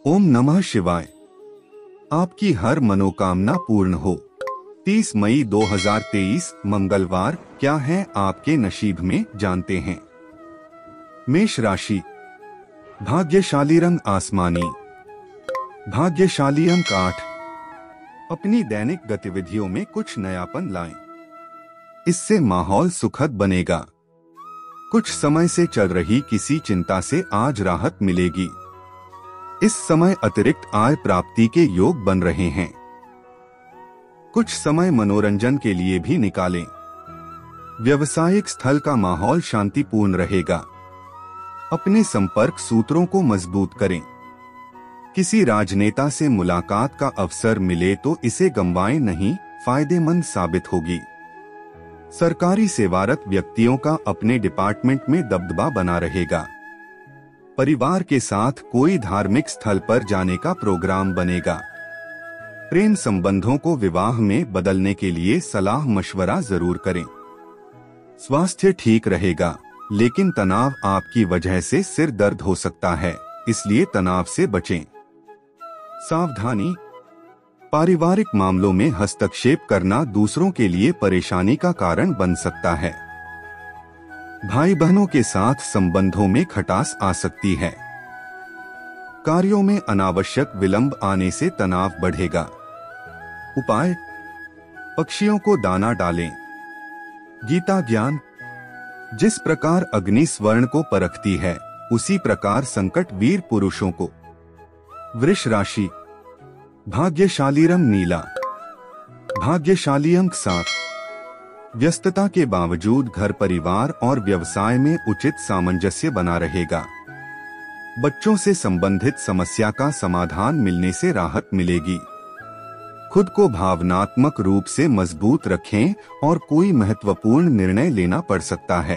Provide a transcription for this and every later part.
ओम नमः शिवाय। आपकी हर मनोकामना पूर्ण हो। 30 मई 2023 मंगलवार। क्या है आपके नसीब में, जानते हैं। मेष राशि। भाग्यशाली रंग आसमानी। भाग्यशाली अंक 8। अपनी दैनिक गतिविधियों में कुछ नयापन लाएं। इससे माहौल सुखद बनेगा। कुछ समय से चल रही किसी चिंता से आज राहत मिलेगी। इस समय अतिरिक्त आय प्राप्ति के योग बन रहे हैं। कुछ समय मनोरंजन के लिए भी निकालें। व्यवसायिक स्थल का माहौल शांतिपूर्ण रहेगा। अपने संपर्क सूत्रों को मजबूत करें। किसी राजनेता से मुलाकात का अवसर मिले तो इसे गंवाएं नहीं, फायदेमंद साबित होगी। सरकारी सेवारत व्यक्तियों का अपने डिपार्टमेंट में दबदबा बना रहेगा। परिवार के साथ कोई धार्मिक स्थल पर जाने का प्रोग्राम बनेगा। प्रेम संबंधों को विवाह में बदलने के लिए सलाह मशवरा जरूर करें। स्वास्थ्य ठीक रहेगा, लेकिन तनाव आपकी वजह से सिर दर्द हो सकता है, इसलिए तनाव से बचें। सावधानी। पारिवारिक मामलों में हस्तक्षेप करना दूसरों के लिए परेशानी का कारण बन सकता है। भाई बहनों के साथ संबंधों में खटास आ सकती है। कार्यों में अनावश्यक विलंब आने से तनाव बढ़ेगा। उपाय। पक्षियों को दाना डालें। गीता ज्ञान। जिस प्रकार अग्नि स्वर्ण को परखती है, उसी प्रकार संकट वीर पुरुषों को। वृष राशि। भाग्यशाली रंग नीला। भाग्यशाली अंक 7। व्यस्तता के बावजूद घर परिवार और व्यवसाय में उचित सामंजस्य बना रहेगा। बच्चों से संबंधित समस्या का समाधान मिलने से राहत मिलेगी। खुद को भावनात्मक रूप से मजबूत रखें और कोई महत्वपूर्ण निर्णय लेना पड़ सकता है।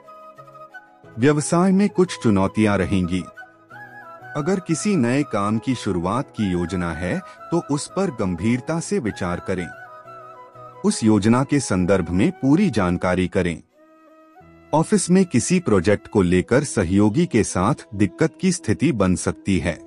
व्यवसाय में कुछ चुनौतियां रहेंगी। अगर किसी नए काम की शुरुआत की योजना है तो उस पर गंभीरता से विचार करें। उस योजना के संदर्भ में पूरी जानकारी करें। ऑफिस में किसी प्रोजेक्ट को लेकर सहयोगी के साथ दिक्कत की स्थिति बन सकती है।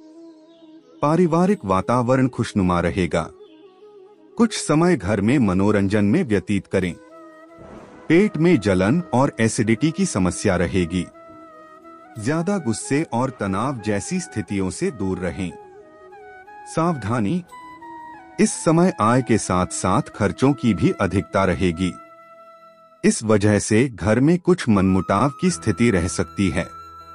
पारिवारिक वातावरण खुशनुमा रहेगा। कुछ समय घर में मनोरंजन में व्यतीत करें। पेट में जलन और एसिडिटी की समस्या रहेगी। ज्यादा गुस्से और तनाव जैसी स्थितियों से दूर रहें। सावधानी। इस समय आय के साथ साथ खर्चों की भी अधिकता रहेगी। इस वजह से घर में कुछ मनमुटाव की स्थिति रह सकती है।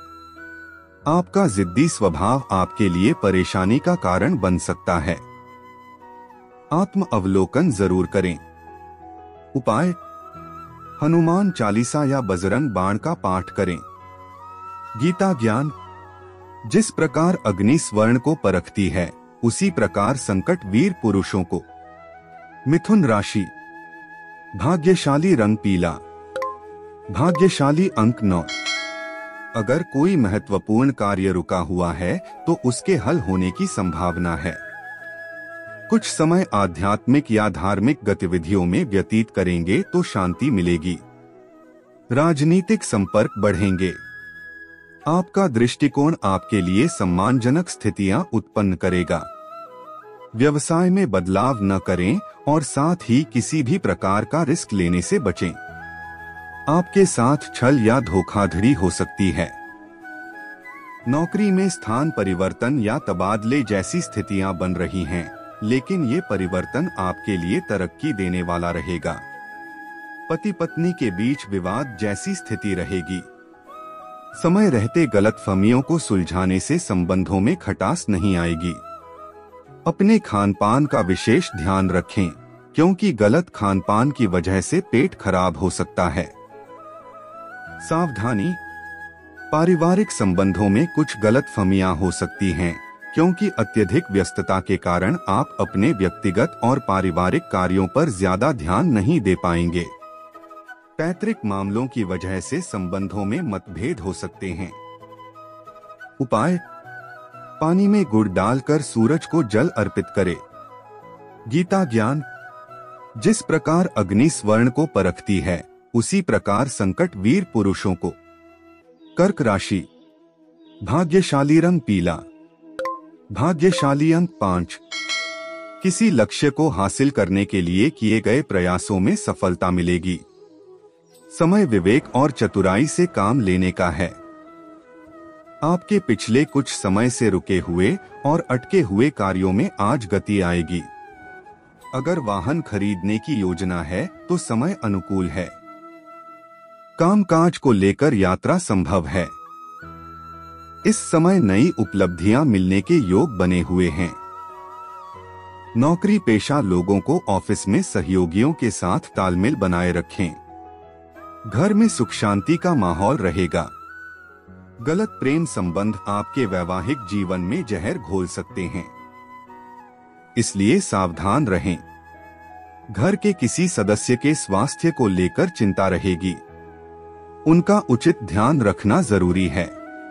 आपका जिद्दी स्वभाव आपके लिए परेशानी का कारण बन सकता है। आत्म अवलोकन जरूर करें। उपाय। हनुमान चालीसा या बजरंग बाण का पाठ करें। गीता ज्ञान। जिस प्रकार अग्नि स्वर्ण को परखती है, उसी प्रकार संकट वीर पुरुषों को। मिथुन राशि। भाग्यशाली रंग पीला। भाग्यशाली अंक 9। अगर कोई महत्वपूर्ण कार्य रुका हुआ है तो उसके हल होने की संभावना है। कुछ समय आध्यात्मिक या धार्मिक गतिविधियों में व्यतीत करेंगे तो शांति मिलेगी। राजनीतिक संपर्क बढ़ेंगे। आपका दृष्टिकोण आपके लिए सम्मानजनक स्थितियां उत्पन्न करेगा। व्यवसाय में बदलाव न करें और साथ ही किसी भी प्रकार का रिस्क लेने से बचें। आपके साथ छल या धोखाधड़ी हो सकती है। नौकरी में स्थान परिवर्तन या तबादले जैसी स्थितियां बन रही हैं, लेकिन ये परिवर्तन आपके लिए तरक्की देने वाला रहेगा। पति पत्नी के बीच विवाद जैसी स्थिति रहेगी। समय रहते गलतफहमियों को सुलझाने से संबंधों में खटास नहीं आएगी। अपने खानपान का विशेष ध्यान रखें, क्योंकि गलत खानपान की वजह से पेट खराब हो सकता है। सावधानी। पारिवारिक संबंधों में कुछ गलतफहमियां हो सकती हैं, क्योंकि अत्यधिक व्यस्तता के कारण आप अपने व्यक्तिगत और पारिवारिक कार्यों पर ज्यादा ध्यान नहीं दे पाएंगे। पैतृक मामलों की वजह से संबंधों में मतभेद हो सकते हैं। उपाय। पानी में गुड़ डालकर सूरज को जल अर्पित करें। गीता ज्ञान। जिस प्रकार अग्नि स्वर्ण को परखती है, उसी प्रकार संकट वीर पुरुषों को। कर्क राशि। भाग्यशाली रंग पीला। भाग्यशाली अंक 5। किसी लक्ष्य को हासिल करने के लिए किए गए प्रयासों में सफलता मिलेगी। समय विवेक और चतुराई से काम लेने का है। आपके पिछले कुछ समय से रुके हुए और अटके हुए कार्यों में आज गति आएगी। अगर वाहन खरीदने की योजना है तो समय अनुकूल है। कामकाज को लेकर यात्रा संभव है। इस समय नई उपलब्धियां मिलने के योग बने हुए हैं। नौकरी पेशा लोगों को ऑफिस में सहयोगियों के साथ तालमेल बनाए रखें। घर में सुख शांति का माहौल रहेगा। गलत प्रेम संबंध आपके वैवाहिक जीवन में जहर घोल सकते हैं, इसलिए सावधान रहें। घर के किसी सदस्य के स्वास्थ्य को लेकर चिंता रहेगी। उनका उचित ध्यान रखना जरूरी है।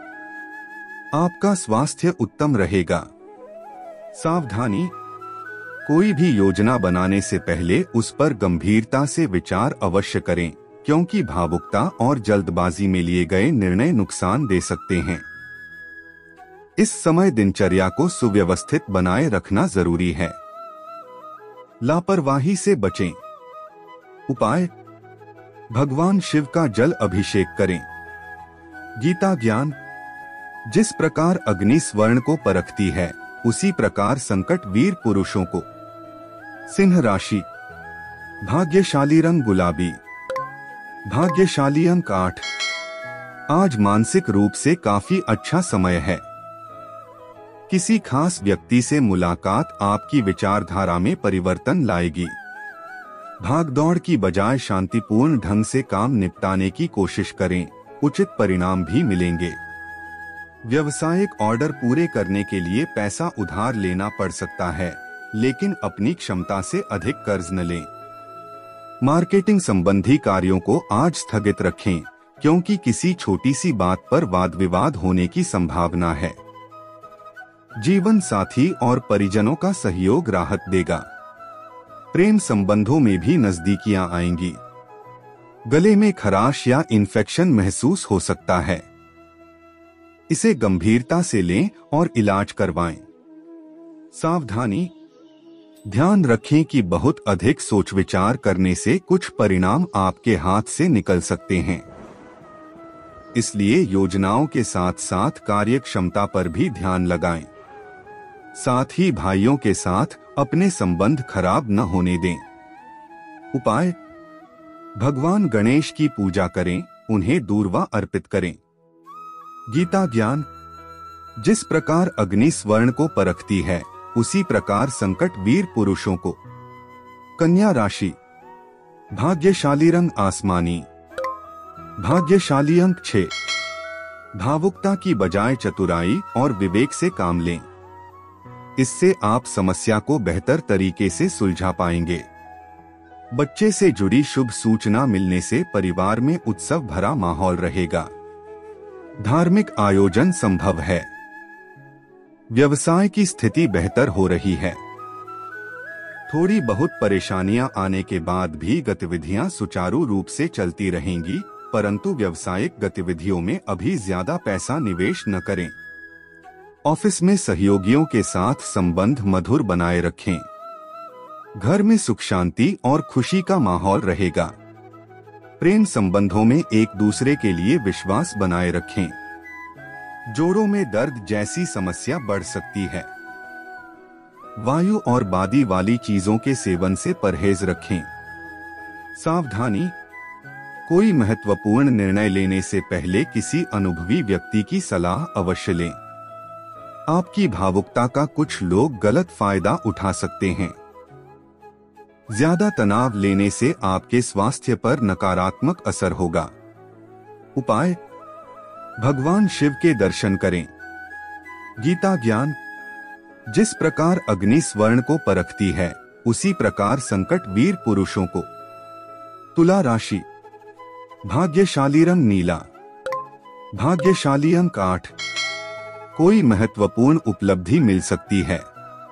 आपका स्वास्थ्य उत्तम रहेगा। सावधानी, कोई भी योजना बनाने से पहले उस पर गंभीरता से विचार अवश्य करें, क्योंकि भावुकता और जल्दबाजी में लिए गए निर्णय नुकसान दे सकते हैं। इस समय दिनचर्या को सुव्यवस्थित बनाए रखना जरूरी है। लापरवाही से बचें। उपाय: भगवान शिव का जल अभिषेक करें। गीता ज्ञान: जिस प्रकार अग्नि स्वर्ण को परखती है, उसी प्रकार संकट वीर पुरुषों को। सिंह राशि। भाग्यशाली रंग गुलाबी। भाग्यशाली अंक 8। आज मानसिक रूप से काफी अच्छा समय है। किसी खास व्यक्ति से मुलाकात आपकी विचारधारा में परिवर्तन लाएगी। भागदौड़ की बजाय शांतिपूर्ण ढंग से काम निपटाने की कोशिश करें, उचित परिणाम भी मिलेंगे। व्यावसायिक ऑर्डर पूरे करने के लिए पैसा उधार लेना पड़ सकता है, लेकिन अपनी क्षमता से अधिक कर्ज न लें। मार्केटिंग संबंधी कार्यों को आज स्थगित रखें, क्योंकि किसी छोटी सी बात पर वाद विवाद होने की संभावना है। जीवन साथी और परिजनों का सहयोग राहत देगा। प्रेम संबंधों में भी नजदीकियां आएंगी। गले में खराश या इन्फेक्शन महसूस हो सकता है। इसे गंभीरता से लें और इलाज करवाएं। सावधानी, ध्यान रखें कि बहुत अधिक सोच विचार करने से कुछ परिणाम आपके हाथ से निकल सकते हैं। इसलिए योजनाओं के साथ साथ कार्य क्षमता पर भी ध्यान लगाएं। साथ ही भाइयों के साथ अपने संबंध खराब न होने दें। उपाय: भगवान गणेश की पूजा करें, उन्हें दूर्वा अर्पित करें। गीता ज्ञान: जिस प्रकार अग्नि स्वर्ण को परखती है, उसी प्रकार संकट वीर पुरुषों को। कन्या राशि। भाग्यशाली रंग आसमानी। भाग्यशाली अंक 6। भावुकता की बजाय चतुराई और विवेक से काम लें। इससे आप समस्या को बेहतर तरीके से सुलझा पाएंगे। बच्चे से जुड़ी शुभ सूचना मिलने से परिवार में उत्सव भरा माहौल रहेगा। धार्मिक आयोजन संभव है। व्यवसाय की स्थिति बेहतर हो रही है। थोड़ी बहुत परेशानियां आने के बाद भी गतिविधियां सुचारू रूप से चलती रहेंगी, परंतु व्यावसायिक गतिविधियों में अभी ज्यादा पैसा निवेश न करें। ऑफिस में सहयोगियों के साथ संबंध मधुर बनाए रखें। घर में सुख शांति और खुशी का माहौल रहेगा। प्रेम संबंधों में एक दूसरे के लिए विश्वास बनाए रखें। जोड़ों में दर्द जैसी समस्या बढ़ सकती है। वायु और बादी वाली चीजों के सेवन से परहेज रखें। सावधानी, कोई महत्वपूर्ण निर्णय लेने से पहले किसी अनुभवी व्यक्ति की सलाह अवश्य लें। आपकी भावुकता का कुछ लोग गलत फायदा उठा सकते हैं। ज्यादा तनाव लेने से आपके स्वास्थ्य पर नकारात्मक असर होगा। उपाय: भगवान शिव के दर्शन करें। गीता ज्ञान: जिस प्रकार अग्नि स्वर्ण को परखती है, उसी प्रकार संकट वीर पुरुषों को। तुला राशि। भाग्यशाली रंग नीला। भाग्यशाली अंक 8। कोई महत्वपूर्ण उपलब्धि मिल सकती है।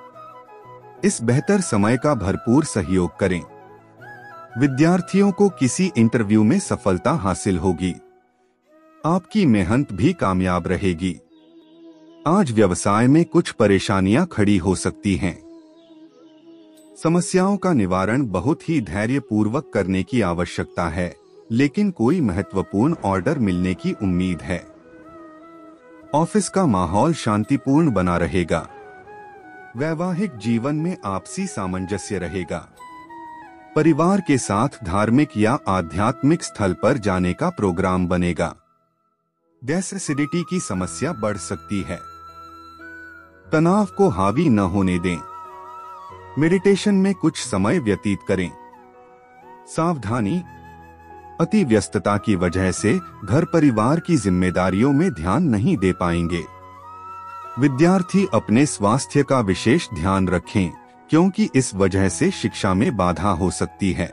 इस बेहतर समय का भरपूर सहयोग करें। विद्यार्थियों को किसी इंटरव्यू में सफलता हासिल होगी। आपकी मेहनत भी कामयाब रहेगी। आज व्यवसाय में कुछ परेशानियां खड़ी हो सकती हैं। समस्याओं का निवारण बहुत ही धैर्यपूर्वक करने की आवश्यकता है, लेकिन कोई महत्वपूर्ण ऑर्डर मिलने की उम्मीद है। ऑफिस का माहौल शांतिपूर्ण बना रहेगा। वैवाहिक जीवन में आपसी सामंजस्य रहेगा। परिवार के साथ धार्मिक या आध्यात्मिक स्थल पर जाने का प्रोग्राम बनेगा। गैस एसिडिटी की समस्या बढ़ सकती है। तनाव को हावी न होने दें। मेडिटेशन में कुछ समय व्यतीत करें। सावधानी, अति व्यस्तता की वजह से घर परिवार की जिम्मेदारियों में ध्यान नहीं दे पाएंगे। विद्यार्थी अपने स्वास्थ्य का विशेष ध्यान रखें, क्योंकि इस वजह से शिक्षा में बाधा हो सकती है।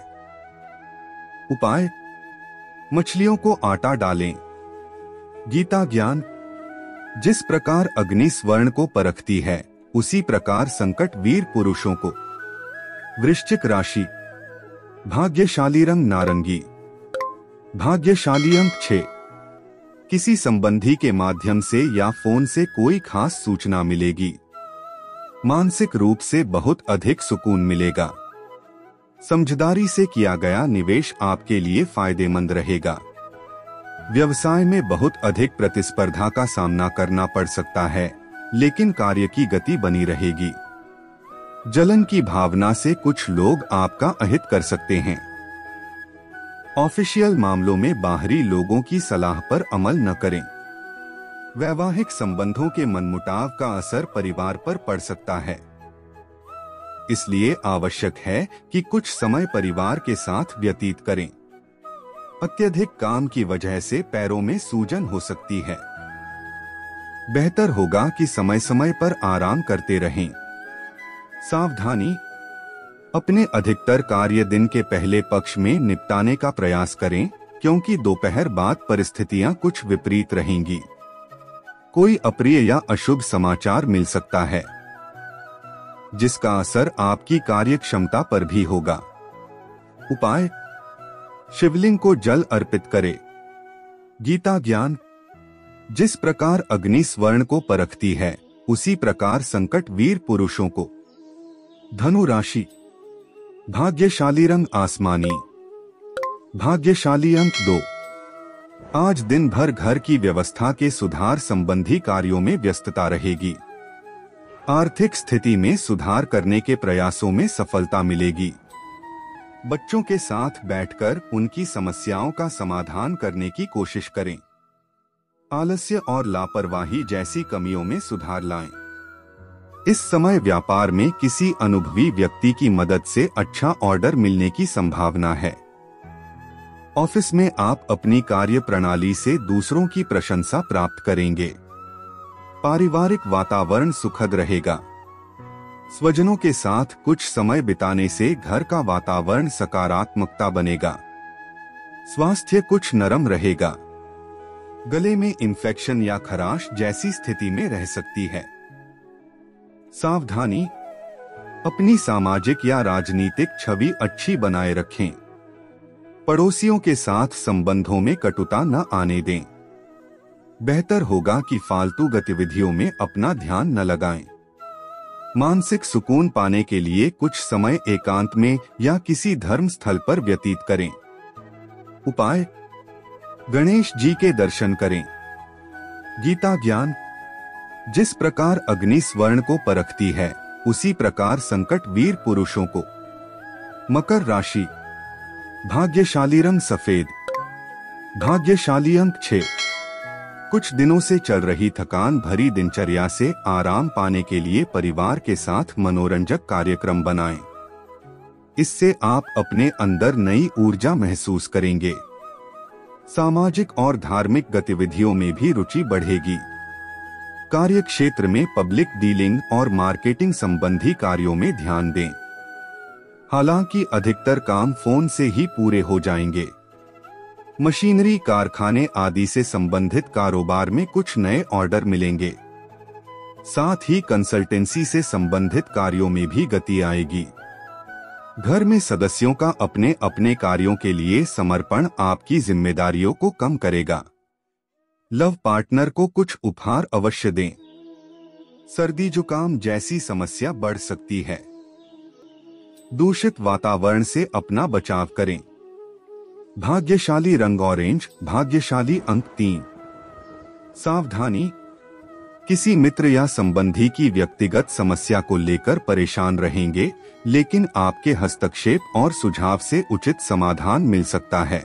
उपाय: मछलियों को आटा डालें। गीता ज्ञान: जिस प्रकार अग्नि स्वर्ण को परखती है, उसी प्रकार संकट वीर पुरुषों को। वृश्चिक राशि: भाग्यशाली रंग नारंगी। भाग्यशाली अंक 6। किसी संबंधी के माध्यम से या फोन से कोई खास सूचना मिलेगी। मानसिक रूप से बहुत अधिक सुकून मिलेगा। समझदारी से किया गया निवेश आपके लिए फायदेमंद रहेगा। व्यवसाय में बहुत अधिक प्रतिस्पर्धा का सामना करना पड़ सकता है, लेकिन कार्य की गति बनी रहेगी। जलन की भावना से कुछ लोग आपका अहित कर सकते हैं। ऑफिशियल मामलों में बाहरी लोगों की सलाह पर अमल न करें। वैवाहिक संबंधों के मनमुटाव का असर परिवार पर पड़ सकता है, इसलिए आवश्यक है कि कुछ समय परिवार के साथ व्यतीत करें। अत्यधिक काम की वजह से पैरों में सूजन हो सकती है। बेहतर होगा कि समय समय पर आराम करते रहें। सावधानी, अपने अधिकतर कार्य दिन के पहले पक्ष में निपटाने का प्रयास करें, क्योंकि दोपहर बाद परिस्थितियां कुछ विपरीत रहेंगी। कोई अप्रिय या अशुभ समाचार मिल सकता है, जिसका असर आपकी कार्य क्षमता पर भी होगा। उपाय: शिवलिंग को जल अर्पित करें। गीता ज्ञान: जिस प्रकार अग्नि स्वर्ण को परखती है, उसी प्रकार संकट वीर पुरुषों को। धनु राशि: भाग्यशाली रंग आसमानी। भाग्यशाली अंक 2। आज दिन भर घर की व्यवस्था के सुधार संबंधी कार्यों में व्यस्तता रहेगी। आर्थिक स्थिति में सुधार करने के प्रयासों में सफलता मिलेगी। बच्चों के साथ बैठकर उनकी समस्याओं का समाधान करने की कोशिश करें। आलस्य और लापरवाही जैसी कमियों में सुधार लाएं। इस समय व्यापार में किसी अनुभवी व्यक्ति की मदद से अच्छा ऑर्डर मिलने की संभावना है। ऑफिस में आप अपनी कार्य प्रणाली से दूसरों की प्रशंसा प्राप्त करेंगे। पारिवारिक वातावरण सुखद रहेगा। स्वजनों के साथ कुछ समय बिताने से घर का वातावरण सकारात्मकता बनेगा। स्वास्थ्य कुछ नरम रहेगा। गले में इन्फेक्शन या खराश जैसी स्थिति में रह सकती है। सावधानी, अपनी सामाजिक या राजनीतिक छवि अच्छी बनाए रखें। पड़ोसियों के साथ संबंधों में कटुता न आने दें। बेहतर होगा कि फालतू गतिविधियों में अपना ध्यान न लगाएं। मानसिक सुकून पाने के लिए कुछ समय एकांत में या किसी धर्म स्थल पर व्यतीत करें। उपाय: गणेश जी के दर्शन करें। गीता ज्ञान: जिस प्रकार अग्नि स्वर्ण को परखती है, उसी प्रकार संकट वीर पुरुषों को। मकर राशि: भाग्यशाली रंग सफेद। भाग्यशाली अंक 6। कुछ दिनों से चल रही थकान भरी दिनचर्या से आराम पाने के लिए परिवार के साथ मनोरंजक कार्यक्रम बनाएं। इससे आप अपने अंदर नई ऊर्जा महसूस करेंगे। सामाजिक और धार्मिक गतिविधियों में भी रुचि बढ़ेगी। कार्य क्षेत्र में पब्लिक डीलिंग और मार्केटिंग संबंधी कार्यों में ध्यान दें। हालांकि अधिकतर काम फोन से ही पूरे हो जाएंगे। मशीनरी, कारखाने आदि से संबंधित कारोबार में कुछ नए ऑर्डर मिलेंगे। साथ ही कंसल्टेंसी से संबंधित कार्यों में भी गति आएगी। घर में सदस्यों का अपने अपने कार्यों के लिए समर्पण आपकी जिम्मेदारियों को कम करेगा। लव पार्टनर को कुछ उपहार अवश्य दें। सर्दी जुकाम जैसी समस्या बढ़ सकती है। दूषित वातावरण से अपना बचाव करें। भाग्यशाली रंग ऑरेंज, भाग्यशाली अंक 3। सावधानी, किसी मित्र या संबंधी की व्यक्तिगत समस्या को लेकर परेशान रहेंगे, लेकिन आपके हस्तक्षेप और सुझाव से उचित समाधान मिल सकता है।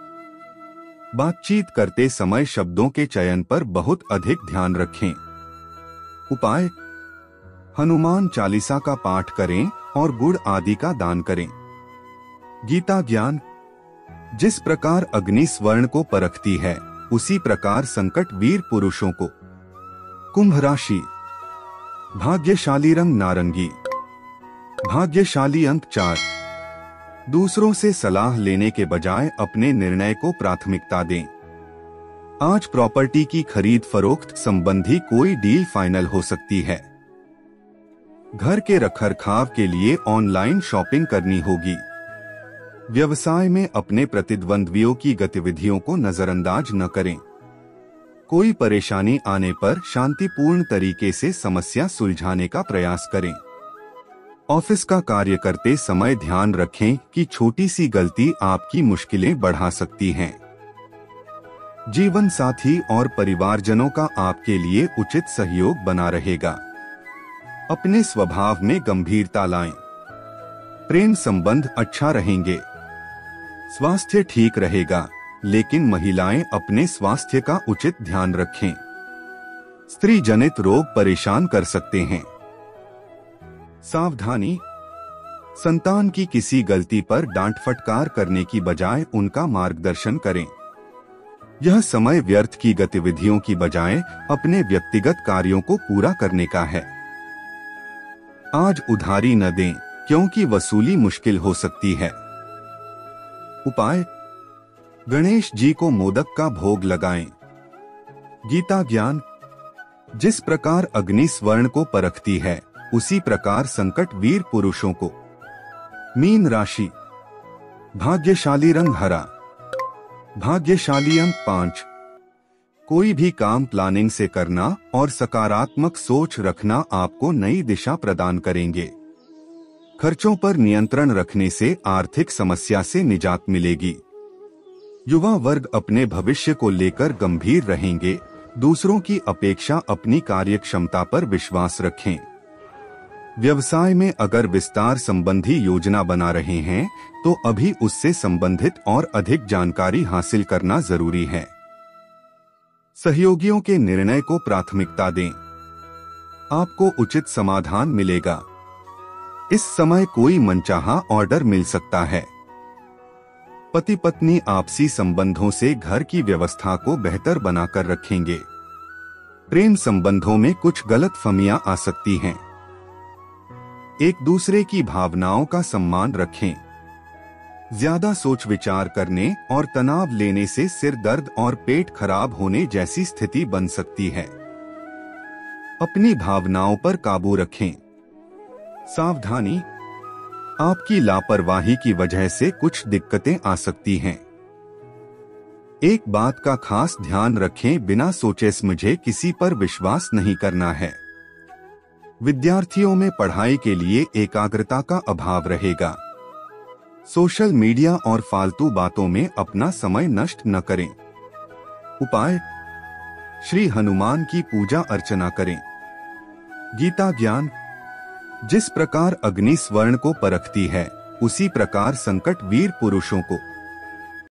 बातचीत करते समय शब्दों के चयन पर बहुत अधिक ध्यान रखें। उपाय, हनुमान चालीसा का पाठ करें और गुड़ आदि का दान करें। गीता ज्ञान, जिस प्रकार अग्नि स्वर्ण को परखती है, उसी प्रकार संकट वीर पुरुषों को। कुंभ राशि, भाग्यशाली रंग नारंगी, भाग्यशाली अंक 4। दूसरों से सलाह लेने के बजाय अपने निर्णय को प्राथमिकता दें। आज प्रॉपर्टी की खरीद फरोख्त संबंधी कोई डील फाइनल हो सकती है। घर के रखरखाव के लिए ऑनलाइन शॉपिंग करनी होगी। व्यवसाय में अपने प्रतिद्वंद्वियों की गतिविधियों को नजरअंदाज न करें। कोई परेशानी आने पर शांतिपूर्ण तरीके से समस्या सुलझाने का प्रयास करें। ऑफिस का कार्य करते समय ध्यान रखें कि छोटी सी गलती आपकी मुश्किलें बढ़ा सकती हैं। जीवन साथी और परिवारजनों का आपके लिए उचित सहयोग बना रहेगा। अपने स्वभाव में गंभीरता लाएं। प्रेम संबंध अच्छा रहेंगे। स्वास्थ्य ठीक रहेगा, लेकिन महिलाएं अपने स्वास्थ्य का उचित ध्यान रखें। स्त्री जनित रोग परेशान कर सकते हैं। सावधानी, संतान की किसी गलती पर डांट फटकार करने की बजाय उनका मार्गदर्शन करें। यह समय व्यर्थ की गतिविधियों की बजाय अपने व्यक्तिगत कार्यों को पूरा करने का है। आज उधारी न दें, क्योंकि वसूली मुश्किल हो सकती है। उपाय, गणेश जी को मोदक का भोग लगाएं। गीता ज्ञान, जिस प्रकार अग्नि स्वर्ण को परखती है, उसी प्रकार संकट वीर पुरुषों को। मीन राशि, भाग्यशाली रंग हरा, भाग्यशाली अंक 5। कोई भी काम प्लानिंग से करना और सकारात्मक सोच रखना आपको नई दिशा प्रदान करेंगे। खर्चों पर नियंत्रण रखने से आर्थिक समस्या से निजात मिलेगी। युवा वर्ग अपने भविष्य को लेकर गंभीर रहेंगे। दूसरों की अपेक्षा अपनी कार्यक्षमता पर विश्वास रखें। व्यवसाय में अगर विस्तार संबंधी योजना बना रहे हैं, तो अभी उससे संबंधित और अधिक जानकारी हासिल करना जरूरी है। सहयोगियों के निर्णय को प्राथमिकता दें। आपको उचित समाधान मिलेगा। इस समय कोई मनचाहा ऑर्डर मिल सकता है। पति पत्नी आपसी संबंधों से घर की व्यवस्था को बेहतर बनाकर रखेंगे। प्रेम संबंधों में कुछ गलतफहमियां आ सकती हैं। एक दूसरे की भावनाओं का सम्मान रखें। ज्यादा सोच विचार करने और तनाव लेने से सिर दर्द और पेट खराब होने जैसी स्थिति बन सकती है। अपनी भावनाओं पर काबू रखें। सावधानी, आपकी लापरवाही की वजह से कुछ दिक्कतें आ सकती हैं। एक बात का खास ध्यान रखें, बिना सोचे समझे किसी पर विश्वास नहीं करना है। विद्यार्थियों में पढ़ाई के लिए एकाग्रता का अभाव रहेगा। सोशल मीडिया और फालतू बातों में अपना समय नष्ट न करें। उपाय, श्री हनुमान की पूजा अर्चना करें। गीता ज्ञान, जिस प्रकार अग्नि स्वर्ण को परखती है, उसी प्रकार संकट वीर पुरुषों को।